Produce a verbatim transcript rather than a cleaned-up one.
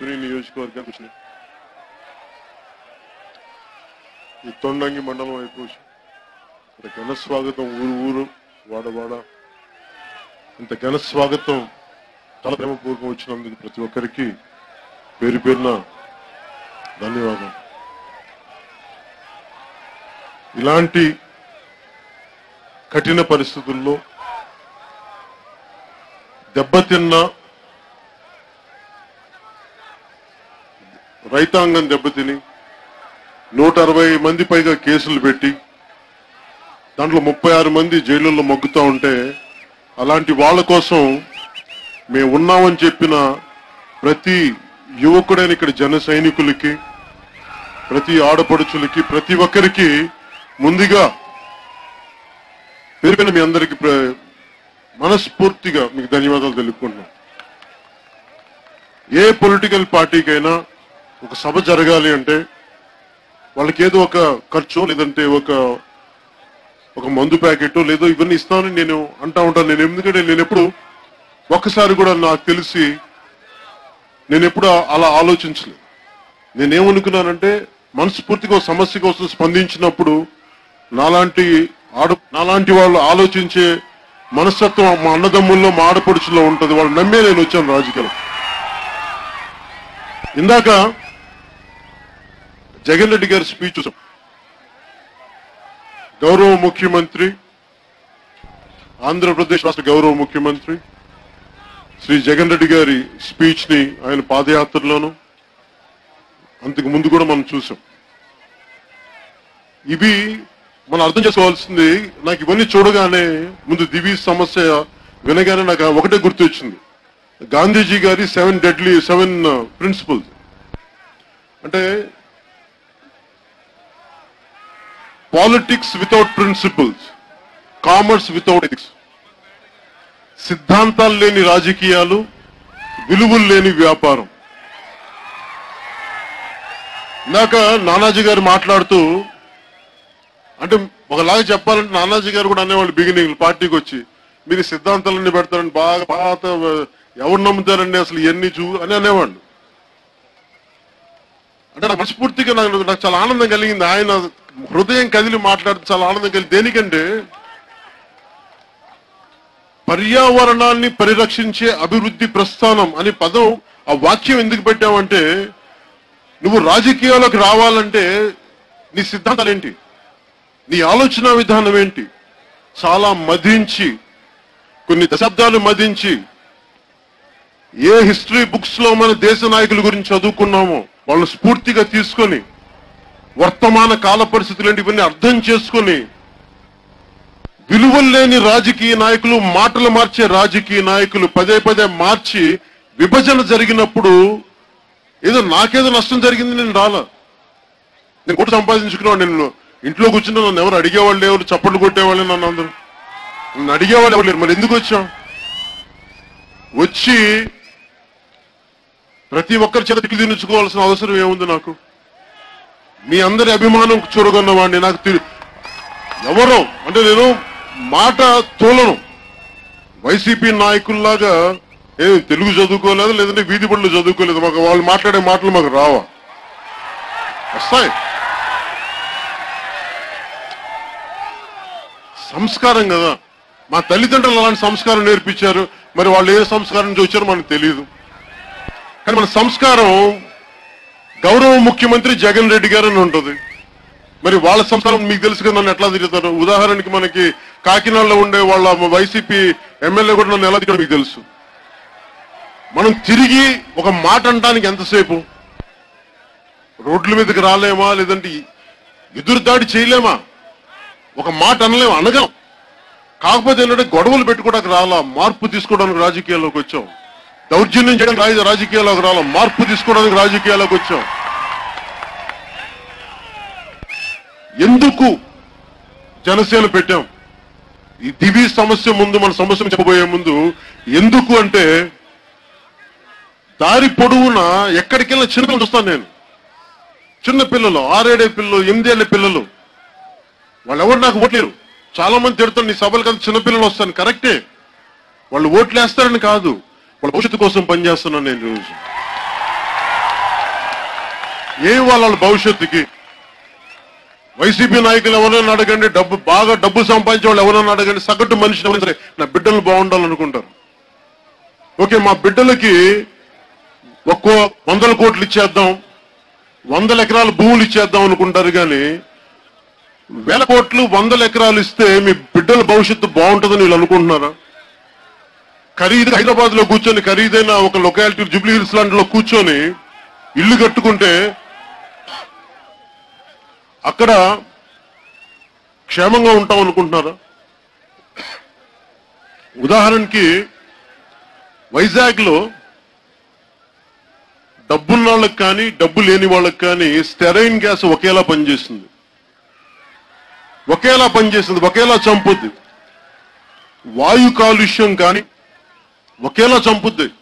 హిందూపురి నియోజకవర్గానికి వచ్చినాయి. ఈ తొండంగి మండలం వైపు ఇంత ఘన స్వాగతం, ఊరు ఊరు వాడవాడ ఇంత ఘన స్వాగతం చాలా ప్రేమపూర్వకం వచ్చినందుకు ప్రతి ఒక్కరికి పేరు పేరున ధన్యవాదాలు. ఇలాంటి కఠిన పరిస్థితుల్లో దెబ్బతిన్న రైతాంగం దెబ్బతిని నూట అరవై మంది పైగా కేసులు పెట్టి దాంట్లో ముప్పై ఆరు మంది జైలుల్లో మొగ్గుతూ ఉంటే అలాంటి వాళ్ళ కోసం మేము ఉన్నామని చెప్పిన ప్రతి యువకుడైన ఇక్కడ జన సైనికులకి, ప్రతి ఆడపడుచులకి, ప్రతి ఒక్కరికి ముందుగా పేరుపైన మీ అందరికీ మనస్ఫూర్తిగా మీకు ధన్యవాదాలు తెలుపుకుంటున్నాం. ఏ పొలిటికల్ పార్టీకైనా ఒక సభ జరగాలి అంటే వాళ్ళకి ఏదో ఒక ఖర్చు, లేదంటే ఒక ఒక మందు ప్యాకెట్ లేదో ఇవన్నీ ఇస్తానని నేను అంటా ఉంటాను. నేను ఎందుకంటే నేను ఎప్పుడు ఒక్కసారి కూడా నాకు తెలిసి నేను ఎప్పుడు అలా ఆలోచించలేదు. నేనేమనుకున్నానంటే మనస్ఫూర్తిగా ఒక సమస్య కోసం స్పందించినప్పుడు నాలాంటి ఆడ నాలాంటి వాళ్ళు ఆలోచించే మనస్తత్వం మా అన్నదమ్ముల్లో, మా ఆడపడుచులో ఉంటుంది. వాళ్ళు నమ్మే నేను వచ్చాను రాజకీయాలు. ఇందాక జగన్ రెడ్డి గారి స్పీచ్ చూసాం. గౌరవ ముఖ్యమంత్రి, ఆంధ్రప్రదేశ్ రాష్ట్ర గౌరవ ముఖ్యమంత్రి శ్రీ జగన్ రెడ్డి గారి స్పీచ్ ని ఆయన పాదయాత్రలోను అంతకు ముందు కూడా మనం చూసాం. ఇవి మనం అర్థం చేసుకోవాల్సింది. నాకు ఇవన్నీ చూడగానే ముందు దివి సమస్య వినగానే నాకు ఒకటే గుర్తు వచ్చింది. గాంధీజీ గారి సెవెన్ డెడ్లీ సెవెన్ ప్రిన్సిపల్స్. అంటే politics without principles, commerce without ethics. సిద్ధాంతాలు లేని రాజకీయాలు, విలువలు లేని వ్యాపారం. ఇందాక నానాజీ గారు మాట్లాడుతూ, అంటే ఒకలాగా చెప్పాలంటే నానాజీ గారు కూడా అనేవాళ్ళు బిగినింగ్ పార్టీకి వచ్చి, మీరు సిద్ధాంతాలన్నీ పెడతారని బాగా పాత ఎవరు నమ్ముతారండి అసలు ఇవన్నీ చూ అని అనేవాళ్ళు. అంటే నాకు మనస్ఫూర్తిగా నాకు నాకు చాలా ఆనందం కలిగింది. ఆయన హృదయం కదిలి మాట్లాడితే చాలా ఆనందం కలిగింది. దేనికంటే పర్యావరణాన్ని పరిరక్షించే అభివృద్ధి ప్రస్థానం అనే పదం, ఆ వాక్యం ఎందుకు పెట్టామంటే నువ్వు రాజకీయాలకు రావాలంటే నీ సిద్ధాంతాలు ఏంటి, నీ ఆలోచన విధానం ఏంటి, చాలా మదించి కొన్ని దశాబ్దాలు మదించి ఏ హిస్టరీ బుక్స్ లో మన దేశ నాయకుల గురించి చదువుకున్నామో వాళ్ళని స్ఫూర్తిగా తీసుకొని వర్తమాన కాల పరిస్థితులు ఏంటి ఇవన్నీ అర్థం చేసుకొని విలువలు లేని రాజకీయ నాయకులు, మాటలు మార్చే రాజకీయ నాయకులు పదే పదే మార్చి విభజన జరిగినప్పుడు ఏదో నాకేదో నష్టం జరిగింది, నేను రాలా, నేను కూడా సంపాదించుకున్నాను, నేను ఇంట్లో కూర్చున్నా నన్ను ఎవరు అడిగేవాళ్ళు ఎవరు, చప్పట్లు కొట్టేవాళ్ళు నన్ను అందరూ నన్ను అడిగేవాళ్ళు ఎవరు లేరు. మరి ఎందుకు వచ్చాం? వచ్చి ప్రతి ఒక్కరి చేత తిట్లు తినించుకోవాల్సిన అవసరం ఏముంది నాకు? మీ అందరి అభిమానం చూరగొన్నవాడిని. నాకు ఎవరో అంటే నేను మాట తోలను. వైసీపీ నాయకుల్లాగా ఏం తెలుగు చదువుకోలేదు, లేదంటే వీధి బడులు చదువుకోలేదు. మాకు వాళ్ళు మాట్లాడే మాటలు మాకు రావా? వస్తాయి. సంస్కారం కదా. మా తల్లిదండ్రులు అలాంటి సంస్కారం నేర్పించారు. మరి వాళ్ళు ఏ సంస్కారం నుంచి వచ్చారో మనకు తెలియదు. కానీ మన సంస్కారం గౌరవ ముఖ్యమంత్రి జగన్ రెడ్డి గారు అని ఉంటుంది. మరి వాళ్ళ సంస్కారం మీకు తెలుసు కదా, నన్ను ఎట్లా తిరుగుతారు. ఉదాహరణకి మనకి కాకినాడలో ఉండే వాళ్ళ వైసీపీ ఎమ్మెల్యే కూడా నన్ను ఎలా తిరిగారు మీకు తెలుసు. మనం తిరిగి ఒక మాట అనడానికి ఎంతసేపు? రోడ్ల మీదకి రాలేమా, లేదంటే ఎదురుదాడి చేయలేమా? ఒక మాట అనలేమా? అనగలం. కాకపోతే ఏంటంటే గొడవలు పెట్టుకోవడానికి రాలా, మార్పు తీసుకోవడానికి రాజకీయాల్లోకి వచ్చాం. దౌర్జన్యం చేయడానికి రాజకీయాల్లోకి రాలా, మార్పు తీసుకోవడానికి రాజకీయాల్లోకి వచ్చాం. ఎందుకు జనసేన పెట్టాం? ఈ దివి సమస్య ముందు, మన సమస్యను చెప్పబోయే ముందు ఎందుకు అంటే దారి పొడవున ఎక్కడికెళ్ళినా చిన్నపిల్లలు చూస్తాను నేను. చిన్న పిల్లలు, ఆరేడే పిల్లలు, ఎనిమిదేళ్ల పిల్లలు, వాళ్ళు ఎవరు నాకు ఓట్లేరు. చాలా మంది తిడతారు, నీ సభలు కదా చిన్నపిల్లలు వస్తాను. కరెక్టే, వాళ్ళు ఓట్లు వేస్తారని కాదు, వాళ్ళ భవిష్యత్తు కోసం పనిచేస్తున్నాను నేను రోజు. ఏం వాళ్ళ భవిష్యత్తుకి? వైసీపీ నాయకులు ఎవరైనా అడగండి, డబ్బు బాగా డబ్బు సంపాదించే వాళ్ళు ఎవరైనా అడగండి, సగటు మనిషిని ఎవరైనా సరే నా బిడ్డలు బాగుండాలనుకుంటారు. ఓకే, మా బిడ్డలకి ఒక్కో వందల కోట్లు ఇచ్చేద్దాం, వందల ఎకరాల భూములు ఇచ్చేద్దాం అనుకుంటారు. కానీ వేల కోట్లు వందల ఎకరాలు ఇస్తే మీ బిడ్డల భవిష్యత్తు బాగుంటుందని వీళ్ళు అనుకుంటున్నారా? ఖరీదు హైదరాబాద్ లో కూర్చొని ఖరీదైన ఒక లొకాలిటీ జూబ్లీ హిల్స్ లాంటిలో కూర్చొని ఇల్లు కట్టుకుంటే అక్కడ క్షేమంగా ఉంటాం అనుకుంటున్నారా? ఉదాహరణకి వైజాగ్ లో డబ్బున్న వాళ్ళకి కానీ డబ్బు లేని వాళ్ళకి కానీ స్టెరైన్ గ్యాస్ ఒకేలా పనిచేస్తుంది, ఒకేలా పనిచేస్తుంది, ఒకేలా చంపుద్ది. వాయు కాలుష్యం కానీ ఒకేలా చంపుద్ది.